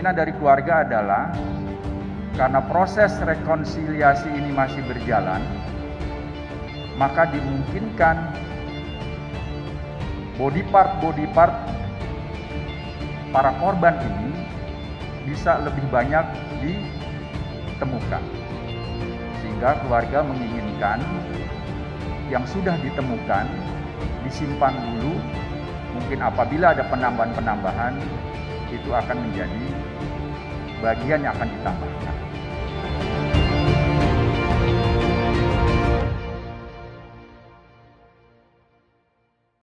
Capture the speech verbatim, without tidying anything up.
keinginan dari keluarga adalah karena proses rekonsiliasi ini masih berjalan, maka dimungkinkan body part-body part para korban ini bisa lebih banyak ditemukan. Sehingga keluarga menginginkan yang sudah ditemukan disimpan dulu, mungkin apabila ada penambahan-penambahan itu akan menjadi bagian yang akan ditambahkan.